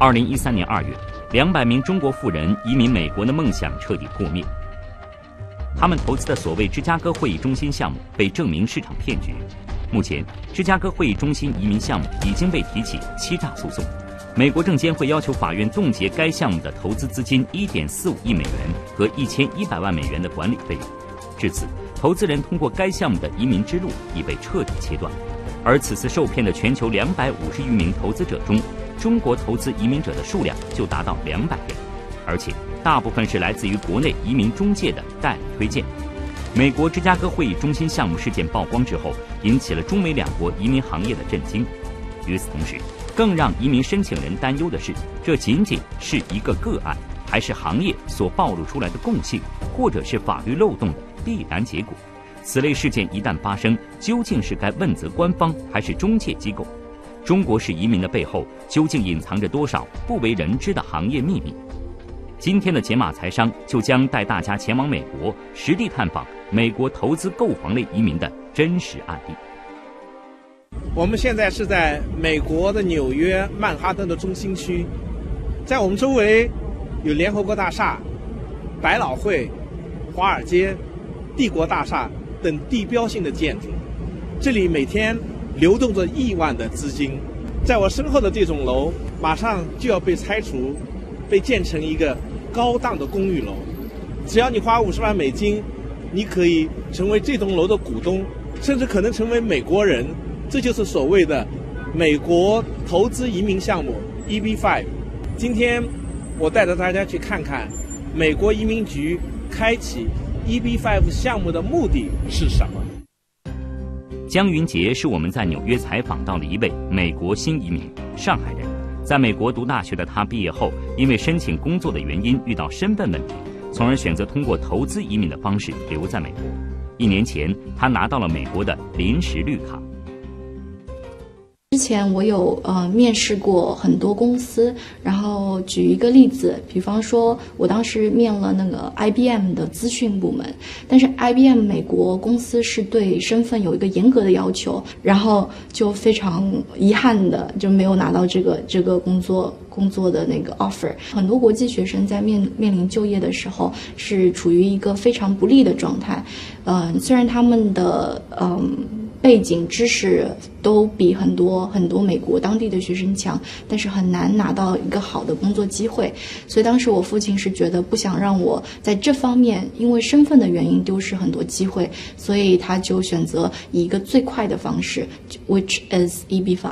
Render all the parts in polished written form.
2013年2月，200名中国富人移民美国的梦想彻底破灭。他们投资的所谓芝加哥会议中心项目被证明是场骗局。目前，芝加哥会议中心移民项目已经被提起欺诈诉讼。美国证监会要求法院冻结该项目的投资资金1.45亿美元和1100万美元的管理费用。至此，投资人通过该项目的移民之路已被彻底切断。而此次受骗的全球250余名投资者中，中国投资移民者的数量就达到200人，而且大部分是来自于国内移民中介的代理推荐。美国芝加哥会议中心项目事件曝光之后，引起了中美两国移民行业的震惊。与此同时，更让移民申请人担忧的是，这仅仅是一个个案，还是行业所暴露出来的共性，或者是法律漏洞的必然结果。此类事件一旦发生，究竟是该问责官方还是中介机构？中国式移民的背后究竟隐藏着多少不为人知的行业秘密？今天的解码财商就将带大家前往美国，实地探访美国投资购房类移民的真实案例。 我们现在是在美国的纽约曼哈顿的中心区，在我们周围有联合国大厦、百老汇、华尔街、帝国大厦等地标性的建筑，这里每天流动着亿万的资金。在我身后的这种楼马上就要被拆除，被建成一个高档的公寓楼。只要你花50万美金，你可以成为这栋楼的股东，甚至可能成为美国人。这就是所谓的美国投资移民项目 EB5。今天我带着大家去看看美国移民局开启 EB5 项目的目的是什么。 江云杰是我们在纽约采访到的一位美国新移民，上海人。在美国读大学的他毕业后，因为申请工作的原因遇到身份问题，从而选择通过投资移民的方式留在美国。1年前，他拿到了美国的临时绿卡。 之前我有面试过很多公司，然后举一个例子，比方说我当时面了那个 IBM 的资讯部门，但是 IBM 美国公司是对身份有一个严格的要求，然后就非常遗憾的就没有拿到这个工作的那个 offer。很多国际学生在面临就业的时候是处于一个非常不利的状态，虽然他们的背景知识都比很多美国当地的学生强，但是很难拿到一个好的工作机会。所以当时我父亲是觉得不想让我在这方面因为身份的原因丢失很多机会，所以他就选择以一个最快的方式 which is EB5。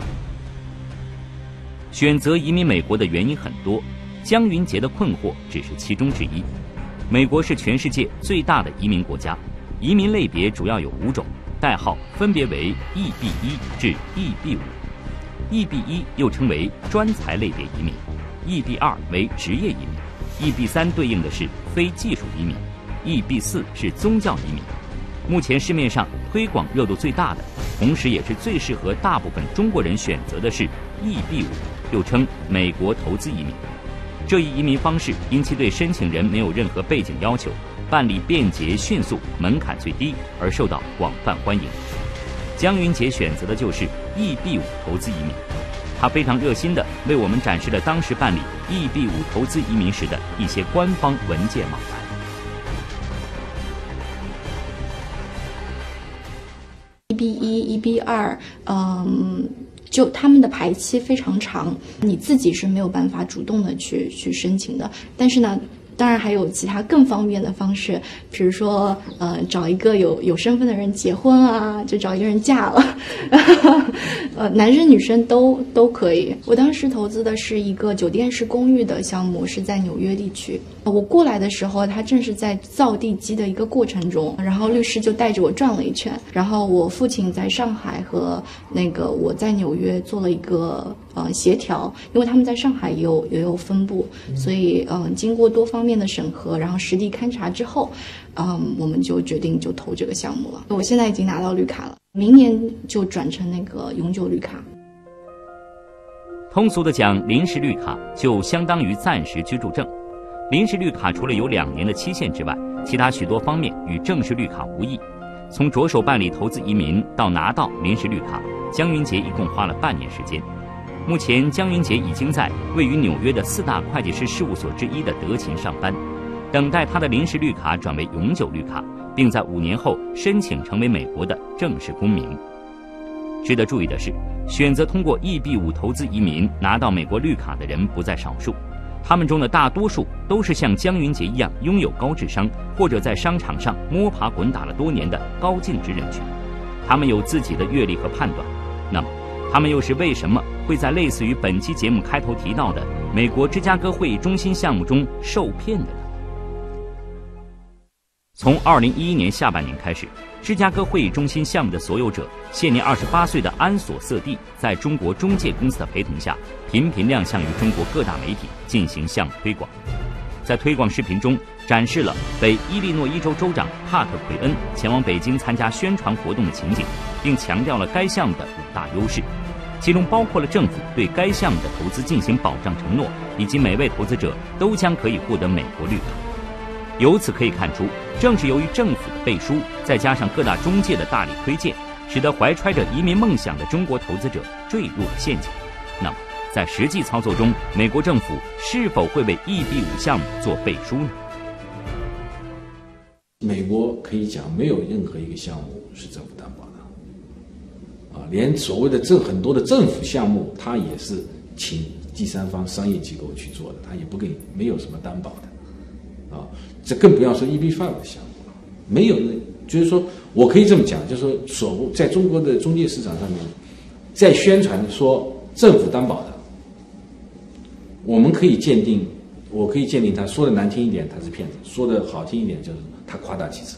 选择移民美国的原因很多，江云杰的困惑只是其中之一。美国是全世界最大的移民国家，移民类别主要有5种，代号分别为 EB1 至 EB5。EB1 又称为专才类别移民， EB2 为职业移民， EB3 对应的是非技术移民， EB4 是宗教移民。目前市面上推广热度最大的，同时也是最适合大部分中国人选择的是 EB5， 又称美国投资移民。这一移民方式因其对申请人没有任何背景要求，办理便捷迅速，门槛最低，而受到广泛欢迎。江云杰选择的就是 EB5 投资移民，他非常热心地为我们展示了当时办理 EB5 投资移民时的一些官方文件码栏。 EB1、EB2，就他们的排期非常长，你自己是没有办法主动的去申请的。但是呢，当然还有其他更方便的方式，比如说找一个有身份的人结婚啊，就找一个人嫁了，男生女生都可以。我当时投资的是一个酒店式公寓的项目，是在纽约地区。我过来的时候，它正是在造地基的一个过程中，然后律师就带着我转了一圈，然后我父亲在上海和我在纽约做了一个协调，因为他们在上海也有分部，所以经过多方面的审核，然后实地勘察之后，我们就决定就投这个项目了。我现在已经拿到绿卡了，明年就转成那个永久绿卡。 通俗的讲，临时绿卡就相当于暂时居住证。临时绿卡除了有2年的期限之外，其他许多方面与正式绿卡无异。从着手办理投资移民到拿到临时绿卡，江云杰一共花了半年时间。 目前，江云杰已经在位于纽约的4大会计师事务所之一的德勤上班，等待他的临时绿卡转为永久绿卡，并在5年后申请成为美国的正式公民。值得注意的是，选择通过EB-5投资移民拿到美国绿卡的人不在少数，他们中的大多数都是像江云杰一样拥有高智商或者在商场上摸爬滚打了多年的高净值人群。他们有自己的阅历和判断，那么他们又是为什么会在类似于本期节目开头提到的美国芝加哥会议中心项目中受骗的呢？从2011年下半年开始，芝加哥会议中心项目的所有者现年28岁的安索瑟蒂，在中国中介公司的陪同下，频频亮相于中国各大媒体进行项目推广。在推广视频中，展示了北伊利诺伊州州长帕特奎恩前往北京参加宣传活动的情景，并强调了该项目的5大优势，其中包括了政府对该项目的投资进行保障承诺，以及每位投资者都将可以获得美国绿卡。由此可以看出，正是由于政府的背书，再加上各大中介的大力推荐，使得怀揣着移民梦想的中国投资者坠入了陷阱。那么，在实际操作中，美国政府是否会为EB-5项目做背书呢？ 美国可以讲没有任何一个项目是政府担保的，连所谓的很多的政府项目，它也是请第三方商业机构去做的，它也没有什么担保的。这更不要说EB-5的项目了，没有，就是说我可以这么讲，就是说在中国的中介市场上面，在宣传说政府担保的，我可以鉴定他说的难听一点他是骗子，说的好听一点就是他夸大其词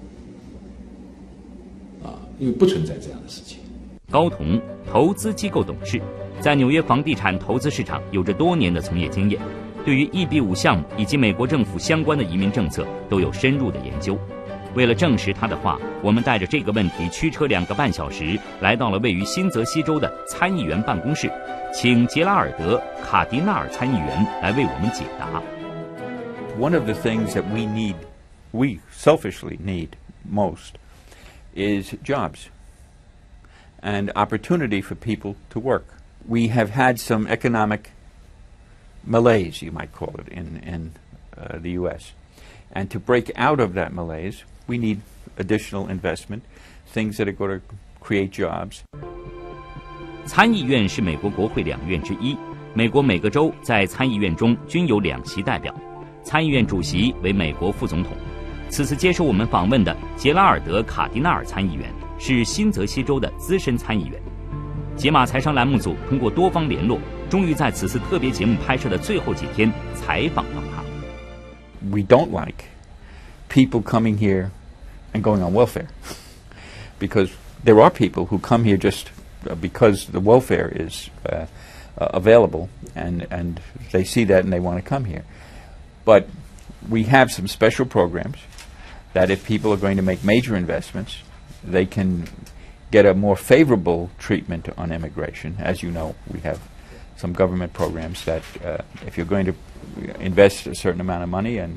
了，因为不存在这样的事情。 高彤，投资机构董事，在纽约房地产投资市场有着多年的从业经验，对于EB-5项目以及美国政府相关的移民政策都有深入的研究。为了证实他的话，我们带着这个问题驱车2个半小时，来到了位于新泽西州的参议员办公室，请杰拉尔德·卡迪纳尔参议员来为我们解答。 One of the things that we selfishly need most, is jobs and opportunity for people to work. We have had some economic malaise, you might call it, in the U.S. And to break out of that malaise, we need additional investment, things that are going to create jobs. 参议院是美国国会2院之一，美国每个州在参议院中均有2席代表，参议院主席为美国副总统。此次接受我们访问的杰拉尔德·卡迪纳尔参议员是新泽西州的资深参议员。解码财商栏目组通过多方联络，终于在此次特别节目拍摄的最后几天采访到他。 We don't like people coming here and going on welfare, because there are people who come here just because the welfare is available, and they see that and they want to come here. But we have some special programs that if people are going to make major investments, they can get a more favorable treatment on immigration. As you know, we have some government programs that if you're going to invest a certain amount of money and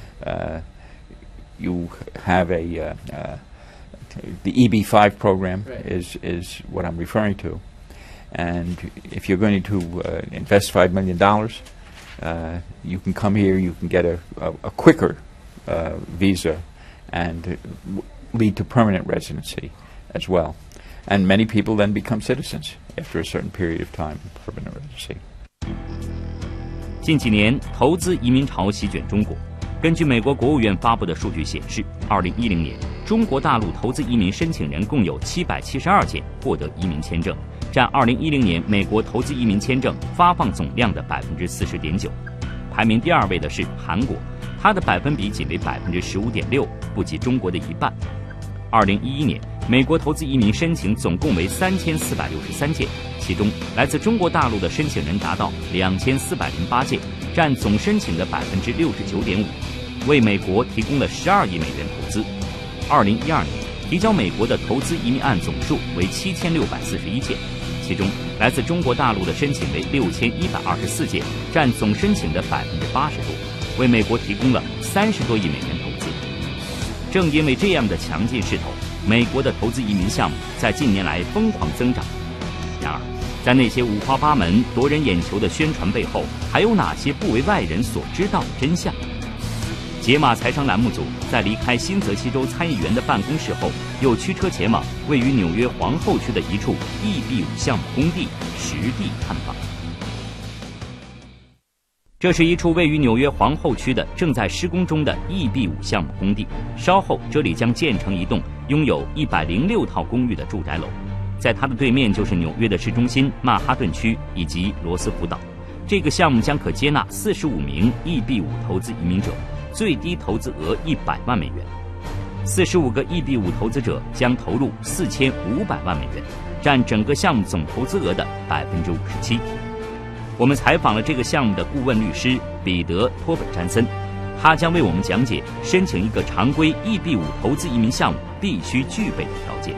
you have the EB-5 program is what I'm referring to. And if you're going to invest $5 million, you can come here, you can get a quicker visa and lead to permanent residency as well. And many people then become citizens after a certain period of time in permanent residency. 近几年，投资移民潮席卷中国。根据美国国务院发布的数据显示，2010年，中国大陆投资移民申请人共有772件获得移民签证，占2010年美国投资移民签证发放总量的40.9%。排名第2位的是韩国，它的百分比仅为15.6%，不及中国的一半。2011年，美国投资移民申请总共为3463件，其中来自中国大陆的申请人达到2408件，占总申请的69.5%，为美国提供了12亿美元投资。2012年，提交美国的投资移民案总数为7641件，其中来自中国大陆的申请为6124件，占总申请的80%多，为美国提供了30多亿美元投资。正因为这样的强劲势头，美国的投资移民项目在近年来疯狂增长。然而， 在那些五花八门、夺人眼球的宣传背后，还有哪些不为外人所知道的真相？解码财商栏目组在离开新泽西州参议员的办公室后，又驱车前往位于纽约皇后区的一处 EB5 项目工地实地探访。这是一处位于纽约皇后区的正在施工中的 EB5 项目工地，稍后这里将建成一栋拥有106套公寓的住宅楼。在它的对面就是纽约的市中心曼哈顿区以及罗斯福岛。这个项目将可接纳45名 EB5 投资移民者，最低投资额100万美元。45个 EB5 投资者将投入4500万美元，占整个项目总投资额的57%。我们采访了这个项目的顾问律师彼得·托本詹森，他将为我们讲解申请一个常规 EB5 投资移民项目必须具备的条件。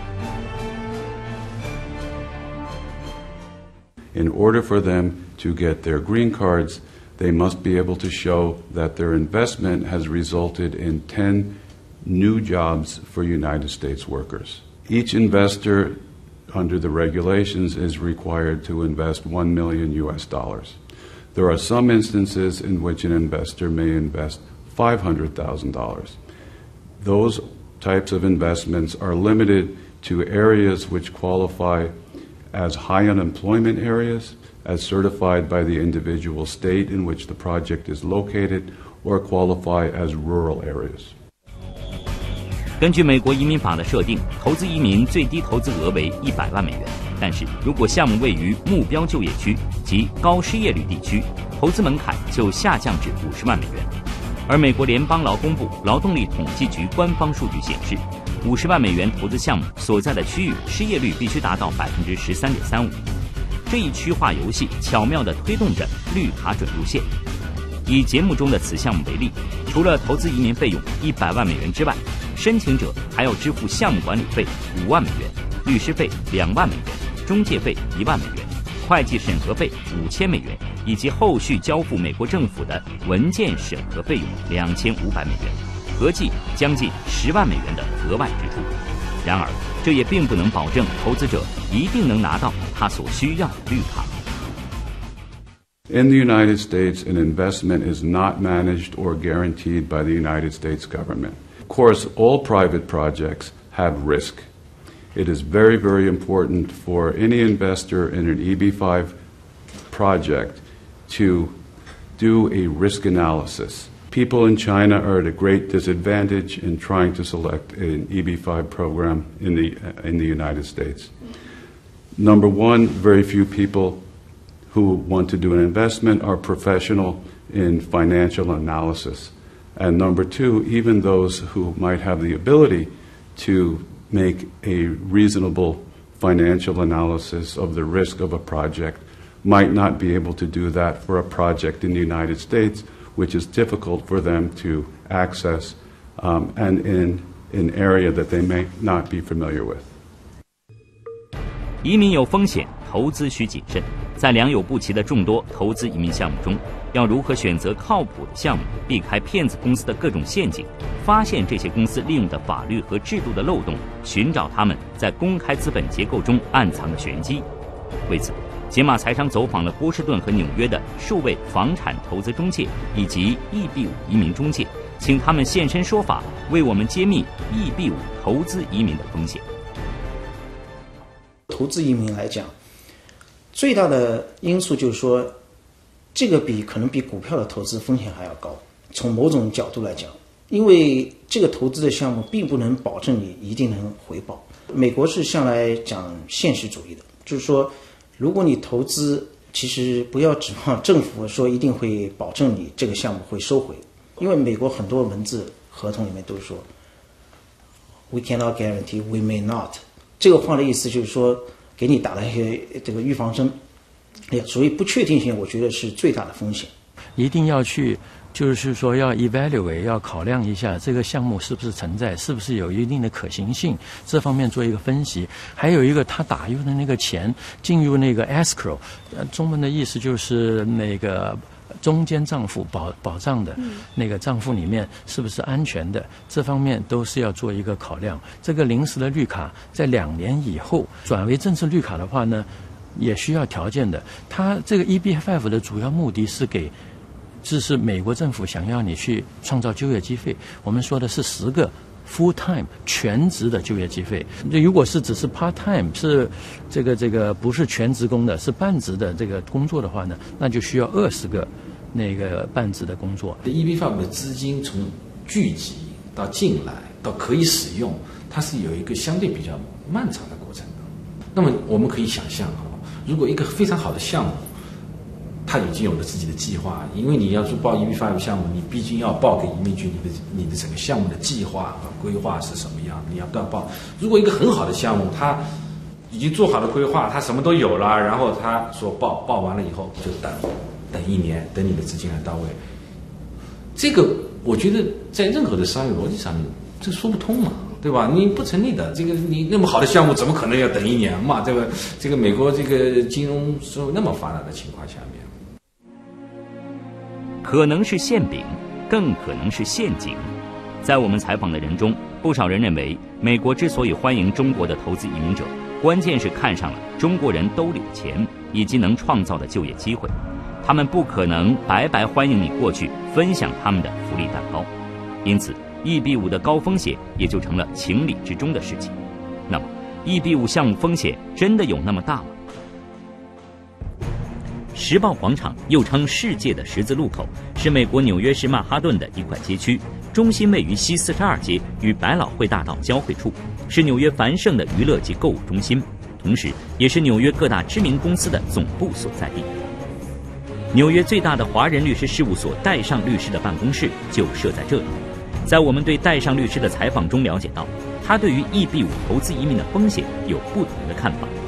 In order for them to get their green cards, they must be able to show that their investment has resulted in 10 new jobs for United States workers. Each investor under the regulations is required to invest $1 million. There are some instances in which an investor may invest $500,000. Those types of investments are limited to areas which qualify as high unemployment areas, as certified by the individual state in which the project is located, or qualify as rural areas. 根据美国移民法的设定，投资移民最低投资额为100万美元。但是如果项目位于目标就业区及高失业率地区，投资门槛就下降至50万美元。而美国联邦劳工部劳动力统计局官方数据显示，50万美元投资项目所在的区域失业率必须达到13.35%。这一区划游戏巧妙地推动着绿卡准入线。以节目中的此项目为例，除了投资移民费用100万美元之外，申请者还要支付项目管理费5万美元、律师费2万美元、中介费1万美元、会计审核费5000美元，以及后续交付美国政府的文件审核费用2500美元，合计将近10万美元的额外支出。然而，这也并不能保证投资者一定能拿到他所需要的绿卡。 In the United States, an investment is not managed or guaranteed by the United States government. Of course, all private projects have risk. It is very, very important for any investor in an EB5 project to do a risk analysis. People in China are at a great disadvantage in trying to select an EB5 program in the United States. Number one, very few people who want to do an investment are professional in financial analysis. And number two, even those who might have the ability to make a reasonable financial analysis of the risk of a project might not be able to do that for a project in the United States, which is difficult for them to access and in an area that they may not be familiar with. 移民有风险，投资需谨慎。在良莠不齐的众多投资移民项目中，要如何选择靠谱的项目，避开骗子公司的各种陷阱，发现这些公司利用的法律和制度的漏洞，寻找他们在公开资本结构中暗藏的玄机。为此，解码财商走访了波士顿和纽约的数位房产投资中介以及 EB5 移民中介，请他们现身说法，为我们揭秘 EB5 投资移民的风险。 投资移民来讲，最大的因素就是说，这个可能比股票的投资风险还要高。从某种角度来讲，因为这个投资的项目并不能保证你一定能回报。美国是向来讲现实主义的，就是说，如果你投资，其实不要指望政府说一定会保证你这个项目会收回，因为美国很多文字合同里面都说 "We cannot guarantee, we may not"。这个话的意思就是说，给你打了一些这个预防针。所以不确定性，我觉得是最大的风险。 一定要去，就是说要 evaluate， 要考量一下这个项目是不是存在，是不是有一定的可行性，这方面做一个分析。还有一个，他打入的那个钱进入那个 escrow， 中文的意思就是那个中间账户保障的那个账户里面是不是安全的，这方面都是要做一个考量。这个临时的绿卡在2年以后转为正式绿卡的话呢， 也需要条件的。它这个 EB-5 的主要目的是这是美国政府想要你去创造就业机会。我们说的是10个 full time 全职的就业机会。如果是只是 part time 是这个不是全职工的，是半职的这个工作的话呢，那就需要20个那个半职的工作。 EB-5 的资金从聚集到进来到可以使用，它是有一个相对比较漫长的过程的。那么我们可以想象如果一个非常好的项目，它已经有了自己的计划，因为你要去报 EB-5 项目，你毕竟要报给移民局你的整个项目的计划和规划是什么样，你要报。如果一个很好的项目，它已经做好了规划，它什么都有了，然后他说报完了以后就等1年，等你的资金来到位，这个我觉得在任何的商业逻辑上面，这说不通嘛。对吧？你不成立的，这个你那么好的项目，怎么可能要等1年嘛？这个美国这个金融社会那么发达的情况下面， 可能是馅饼，更可能是陷阱。在我们采访的人中，不少人认为，美国之所以欢迎中国的投资移民者，关键是看上了中国人兜里的钱以及能创造的就业机会，他们不可能白白欢迎你过去分享他们的福利蛋糕，因此。EB-5的高风险也就成了情理之中的事情。那么 EB-5项目风险真的有那么大吗？时报广场又称世界的十字路口，是美国纽约市曼哈顿的一块街区，中心位于西42街与百老汇大道交汇处，是纽约繁盛的娱乐及购物中心，同时也是纽约各大知名公司的总部所在地。纽约最大的华人律师事务所戴尚律师的办公室就设在这里。在我们对戴尚律师的采访中了解到，他对于 EB-5投资移民的风险有不同的看法。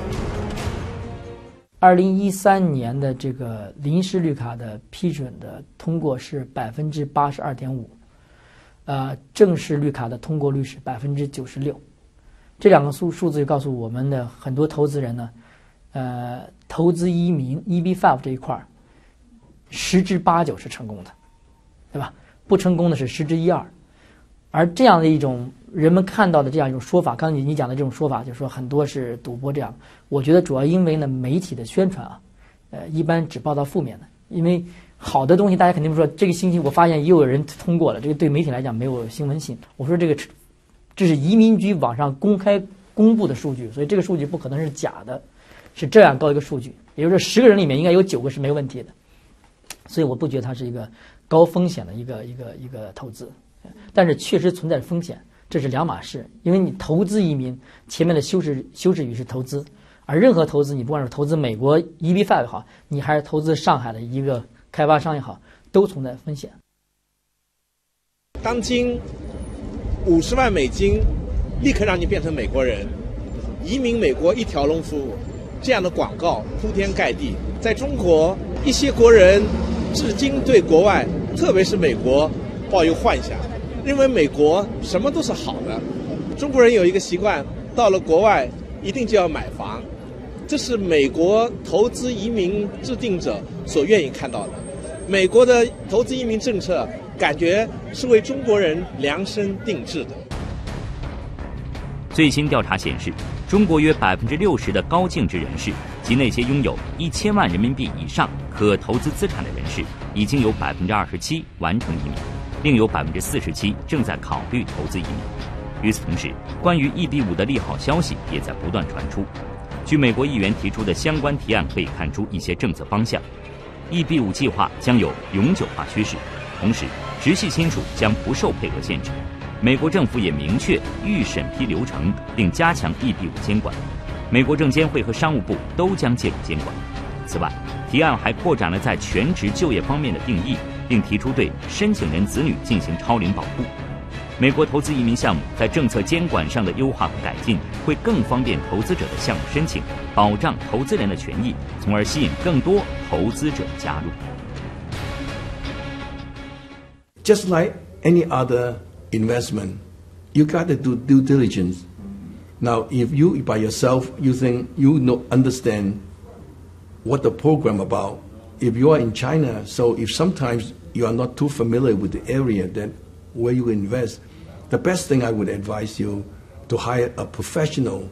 2013年的这个临时绿卡的批准的通过是82.5%，正式绿卡的通过率是96%。这两个数字就告诉我们的很多投资人呢，投资移民 EB-5这一块10之8、9是成功的，对吧？不成功的是10之1、2，而这样的一种人们看到的这样一种说法，刚才你讲的这种说法，就是说很多是赌博这样。我觉得主要因为呢媒体的宣传一般只报道负面的，因为好的东西大家肯定说这个星期我发现又有人通过了，这个对媒体来讲没有新闻性。我说这是移民局网上公布的数据，所以这个数据不可能是假的，是这样高一个数据，也就是说10个人里面应该有9个是没有问题的，所以我不觉得它是一个高风险的一个投资，但是确实存在风险，这是两码事。因为你投资移民前面的修饰语是投资，而任何投资，你不管是投资美国 EB-5 也好，你还是投资上海的一个开发商也好，都存在风险。 当今50万美金立刻让你变成美国人，移民美国一条龙服务，这样的广告铺天盖地。在中国，一些国人至今对国外，特别是美国抱有幻想，认为美国什么都是好的。中国人有一个习惯，到了国外一定就要买房，这是美国投资移民制定者所愿意看到的。美国的投资移民政策感觉是为中国人量身定制的。 最新调查显示，中国约60%的高净值人士及那些拥有1000万人民币以上可投资资产的人士，已经有27%完成移民，另有47%正在考虑投资移民。与此同时，关于 EB-5的利好消息也在不断传出。据美国议员提出的相关提案可以看出一些政策方向。EB-5计划将有永久化趋势，同时直系亲属将不受配额限制。美国政府也明确预审批流程，并加强 EB-5监管。美国证监会和商务部都将介入监管。此外，提案还扩展了在全职就业方面的定义，并提出对申请人子女进行超龄保护。美国投资移民项目在政策监管上的优化和改进，会更方便投资者的项目申请，保障投资人的权益，从而吸引更多投资者加入。 Just like any other investment, you got to do due diligence. Now, if you by yourself you think you understand what the program about, if you are in China, so if sometimes you are not too familiar with the area that where you invest, the best thing I would advise you to hire a professional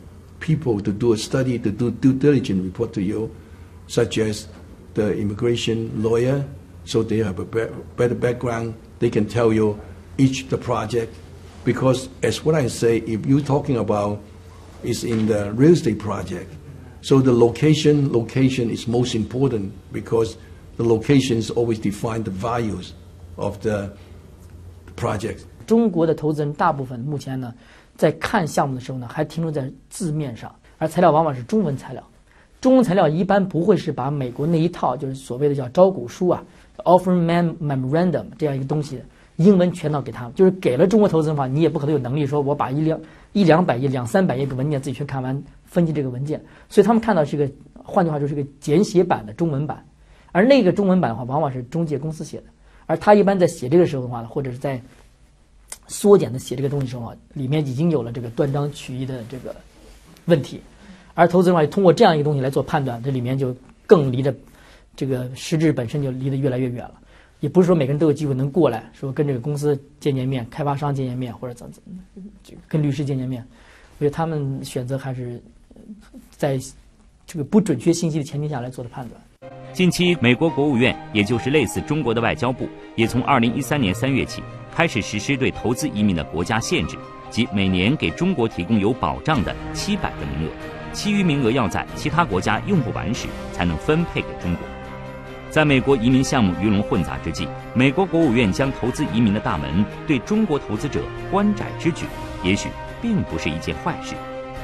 people to do a study, to do due diligence report to you, such as the immigration lawyer, so they have a better background. They can tell you each the project, because as what I say, if you're talking about is in the real estate project, so the location is most important, because the locations always define the values of the project. 中国的投资人大部分目前呢，在看项目的时候呢，还停留在字面上，而材料往往是中文材料。中文材料一般不会是把美国那一套，就是所谓的叫招股书啊 ，Offer Memorandum 这样一个东西，英文全套给他们，就是给了中国投资人的话，你也不可能有能力说我把100-200页、200-300页个文件自己全看完，分析这个文件。所以他们看到是个，换句话说是个简写版的中文版，而那个中文版的话，往往是中介公司写的，而他一般在写这个时候的话呢，或者是在缩减的写这个东西的时候啊，里面已经有了这个断章取义的这个问题。而投资人的话，通过这样一个东西来做判断，这里面就更离着这个实质本身就离得越来越远了。也不是说每个人都有机会能过来，说跟这个公司见面、开发商见面，或者怎么跟律师见面。我觉得他们选择还是在这个不准确信息的前提下来做的判断。 近期，美国国务院，也就是类似中国的外交部，也从2013年3月起开始实施对投资移民的国家限制，即每年给中国提供有保障的700个名额，其余名额要在其他国家用不完时才能分配给中国。在美国移民项目鱼龙混杂之际，美国国务院将投资移民的大门对中国投资者关窄之举，也许并不是一件坏事。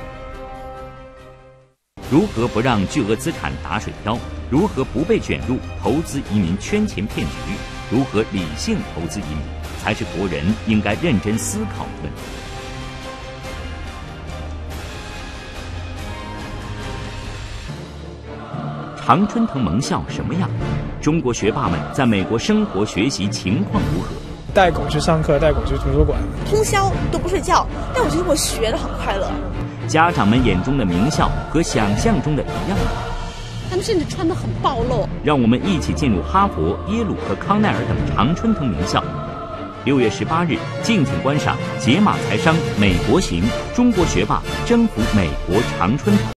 如何不让巨额资产打水漂？如何不被卷入投资移民圈钱骗局？如何理性投资移民，才是国人应该认真思考的问题。常春藤盟校什么样？中国学霸们在美国生活学习情况如何？ 带狗去上课，带狗去图书馆， 通宵都不睡觉，但我觉得我学得很快乐。 家长们眼中的名校和想象中的一样吗？ 他们甚至穿得很暴露。 让我们一起进入哈佛、耶鲁和康奈尔等常春藤名校。6月18日，敬请观赏《解码财商美国行：中国学霸征服美国常春藤》。